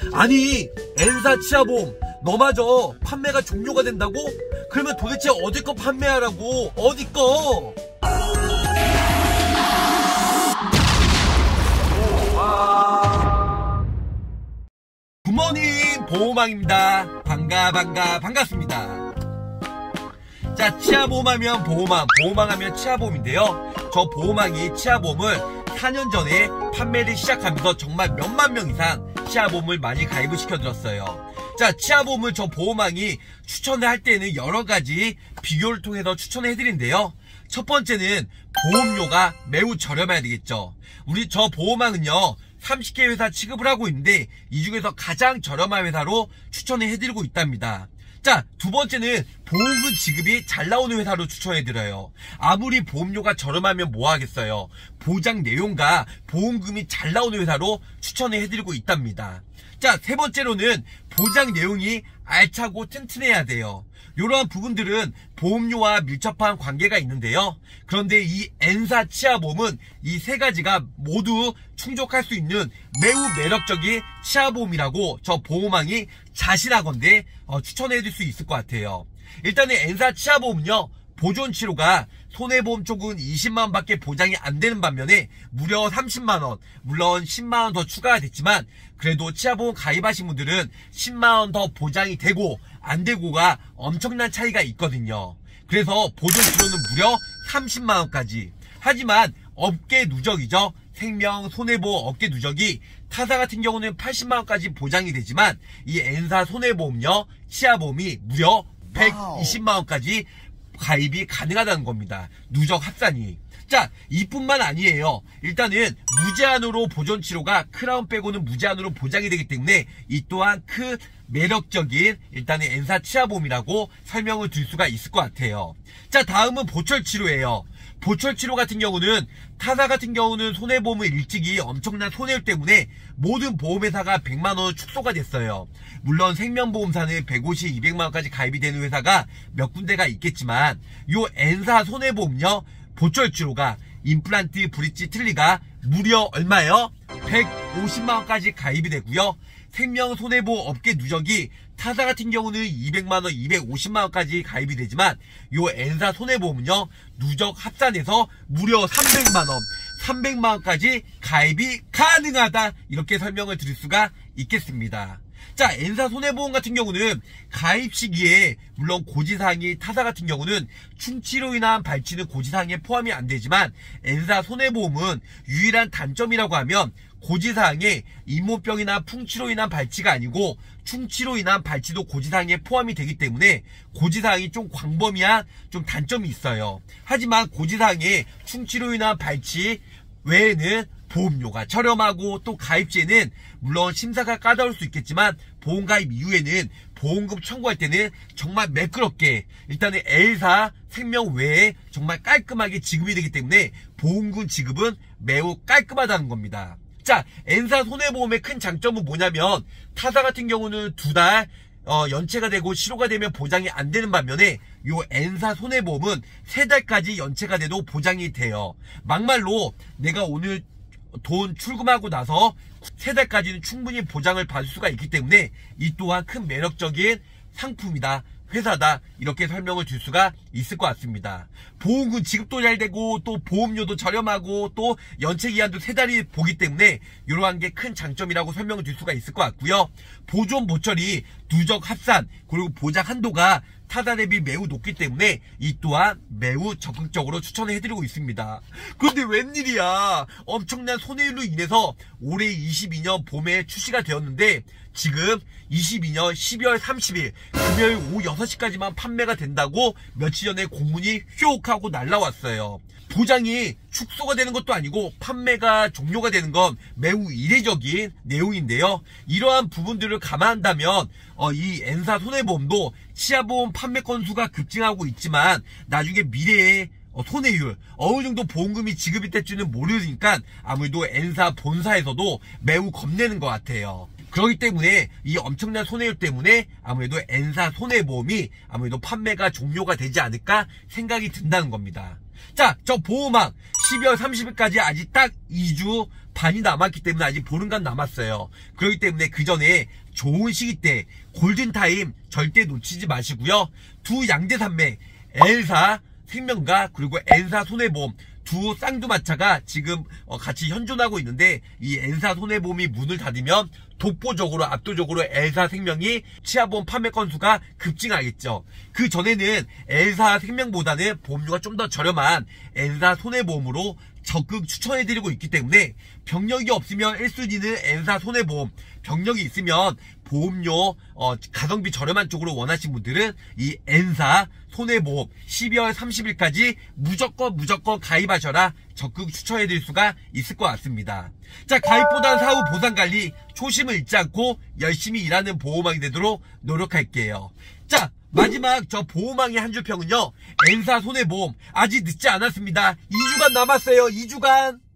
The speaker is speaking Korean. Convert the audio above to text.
아니, N사 치아보험 너마저 판매가 종료가 된다고? 그러면 도대체 어디 거 판매하라고? 어디 거? 굿모닝 보호망입니다. 반갑습니다. 자, 치아보험하면 보호망, 보호망하면 치아보험인데요. 저 보호망이 치아보험을 4년 전에 판매를 시작하면서 정말 몇만 명 이상 치아보험을 많이 가입을 시켜드렸어요. 자, 치아보험을 저 보호망이 추천을 할 때는 여러가지 비교를 통해서 추천을 해드린데요. 첫 번째는 보험료가 매우 저렴해야 되겠죠. 우리 저 보호망은요 30개 회사 취급을 하고 있는데 이 중에서 가장 저렴한 회사로 추천을 해드리고 있답니다. 자, 두 번째는 보험금 지급이 잘 나오는 회사로 추천해드려요. 아무리 보험료가 저렴하면 뭐 하겠어요. 보장 내용과 보험금이 잘 나오는 회사로 추천을 해드리고 있답니다. 자, 세 번째로는 보장 내용이 알차고 튼튼해야 돼요. 이러한 부분들은 보험료와 밀접한 관계가 있는데요. 그런데 이 N사 치아보험은 이 세 가지가 모두 충족할 수 있는 매우 매력적인 치아보험이라고 저 보호망이 자신하건대 추천해드릴 수 있을 것 같아요. 일단은 N사 치아보험은요, 보존치료가 손해보험 쪽은 20만원 밖에 보장이 안 되는 반면에 무려 30만원, 물론 10만원 더 추가가 됐지만 그래도 치아보험 가입하신 분들은 10만원 더 보장이 되고 안 되고가 엄청난 차이가 있거든요. 그래서 보존치료는 무려 30만원까지. 하지만 업계 누적이죠. 생명, 손해보험 업계 누적이 타사 같은 경우는 80만원까지 보장이 되지만 이 N사 손해보험요, 치아보험이 무려 120만원까지 가입이 가능하다는 겁니다. 누적 합산이. 자, 이뿐만 아니에요. 일단은 무제한으로 보존치료가 크라운 빼고는 무제한으로 보장이 되기 때문에 이 또한 큰 매력적인 일단은 N사 치아보험이라고 설명을 드릴 수가 있을 것 같아요. 자, 다음은 보철치료예요. 보철치료 같은 경우는 타사 같은 경우는 손해보험을 일찍이 엄청난 손해율 때문에 모든 보험회사가 100만원 축소가 됐어요. 물론 생명보험사는 150, 200만원까지 가입이 되는 회사가 몇 군데가 있겠지만 요 N사 손해보험요, 보철치료가 임플란트, 브릿지, 틀니가 무려 얼마예요? 150만원까지 가입이 되고요. 생명 손해보험 업계 누적이 타사 같은 경우는 200만원, 250만원까지 가입이 되지만 요 N사 손해보험은요 누적 합산해서 무려 300만원까지 가입이 가능하다, 이렇게 설명을 드릴 수가 있겠습니다. 자, N사 손해보험 같은 경우는 가입 시기에 물론 고지사항이 타사 같은 경우는 충치로 인한 발치는 고지사항에 포함이 안 되지만 N사 손해보험은 유일한 단점이라고 하면 고지사항에 잇몸병이나 풍치로 인한 발치가 아니고 충치로 인한 발치도 고지사항에 포함이 되기 때문에 고지사항이 좀 광범위한 좀 단점이 있어요. 하지만 고지사항에 충치로 인한 발치 외에는 보험료가 저렴하고 또 가입시에는 물론 심사가 까다로울 수 있겠지만 보험가입 이후에는 보험금 청구할 때는 정말 매끄럽게 일단은 L사 생명 외에 정말 깔끔하게 지급이 되기 때문에 보험금 지급은 매우 깔끔하다는 겁니다. 자, N사 손해보험의 큰 장점은 뭐냐면 타사 같은 경우는 2달 연체가 되고 실효가 되면 보장이 안 되는 반면에 요 N사 손해보험은 3달까지 연체가 돼도 보장이 돼요. 막말로 내가 오늘 돈 출금하고 나서 3달까지는 충분히 보장을 받을 수가 있기 때문에 이 또한 큰 매력적인 상품이다, 회사다, 이렇게 설명을 줄 수가 있을 것 같습니다. 보험금 지급도 잘 되고 또 보험료도 저렴하고 또 연체기한도 3달이 보기 때문에 이러한 게 큰 장점이라고 설명을 줄 수가 있을 것 같고요. 보존 보철이 누적 합산 그리고 보장 한도가 타사 대비 매우 높기 때문에 이 또한 매우 적극적으로 추천을 해드리고 있습니다. 그런데 웬일이야, 엄청난 손해율로 인해서 올해 22년 봄에 출시가 되었는데 지금 22년 12월 30일 금요일 오후 6시까지만 판매가 된다고 며칠 전에 공문이 휘옥 하고 날라왔어요. 보장이 축소가 되는 것도 아니고 판매가 종료가 되는 건 매우 이례적인 내용인데요. 이러한 부분들을 감안한다면 이 N사 손해보험도 치아보험 판매 건수가 급증하고 있지만 나중에 미래에 손해율 어느 정도 보험금이 지급이 될지는 모르니까 아무래도 N사 본사에서도 매우 겁내는 것 같아요. 그렇기 때문에 이 엄청난 손해율 때문에 아무래도 N사 손해보험이 아무래도 판매가 종료가 되지 않을까 생각이 든다는 겁니다. 자, 저 보호망 12월 30일까지 아직 딱 2주 반이 남았기 때문에 아직 보름간 남았어요. 그렇기 때문에 그 전에 좋은 시기 때 골든타임 절대 놓치지 마시고요. 두 양대산맥 N사 생명과 그리고 N사 손해보험 두 쌍두마차가 지금 같이 현존하고 있는데, 이 N사 손해보험이 문을 닫으면 독보적으로 압도적으로 N사 생명이 치아보험 판매 건수가 급증하겠죠. 그 전에는 N사 생명보다는 보험료가 좀 더 저렴한 N사 손해보험으로 적극 추천해드리고 있기 때문에, 병력이 없으면 1순위는 N사 손해보험, 병력이 있으면 보험료 가성비 저렴한 쪽으로 원하신 분들은 이 N사 손해보험 12월 30일까지 무조건 가입하셔라 적극 추천해드릴 수가 있을 것 같습니다. 자, 가입보단 사후 보상관리 초심을 잊지 않고 열심히 일하는 보호망이 되도록 노력할게요. 자, 마지막 저 보호망의 한 줄평은요, N사 손해보험 아직 늦지 않았습니다. 2주간 남았어요. 2주간.